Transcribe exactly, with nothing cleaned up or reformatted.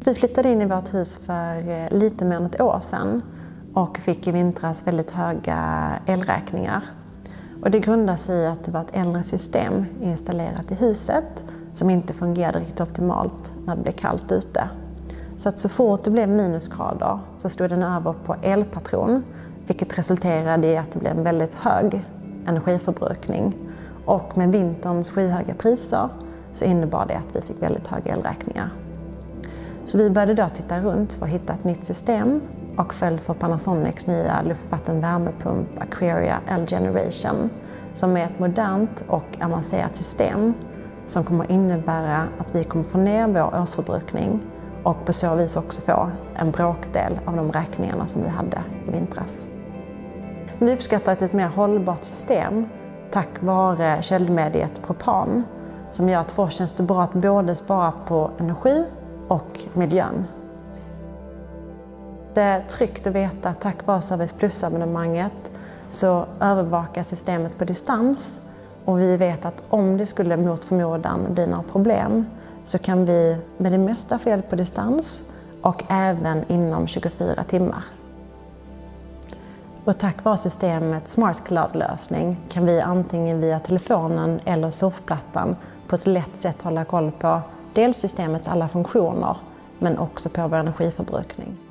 Vi flyttade in i vårt hus för lite mer än ett år sedan och fick i vintras väldigt höga elräkningar. Och det grundar sig i att det var ett äldre system installerat i huset som inte fungerade riktigt optimalt när det blev kallt ute. Så att så fort det blev minusgrader så stod den över på elpatron, vilket resulterade i att det blev en väldigt hög energiförbrukning. Och med vinterns skyhöga priser så innebar det att vi fick väldigt höga elräkningar. Så vi började då titta runt för att hitta ett nytt system och föll för Panasonics nya luftvattenvärmepump Aquaria L-Generation som är ett modernt och avancerat system som kommer innebära att vi kommer få ner vår årsförbrukning och på så vis också få en bråkdel av de räkningarna som vi hade i vintras. Vi uppskattar ett mer hållbart system tack vare köldmediet propan som gör att för oss känns det bra att både spara på energi och miljön. Det är tryggt att veta att tack vare Service Plus-abonnemanget så övervakas systemet på distans och vi vet att om det skulle mot förmodan bli några problem så kan vi med det mesta få hjälp på distans och även inom tjugofyra timmar. Och tack vare systemets Smart Cloud-lösning kan vi antingen via telefonen eller surfplattan på ett lätt sätt hålla koll på dels systemets alla funktioner men också på vår energiförbrukning.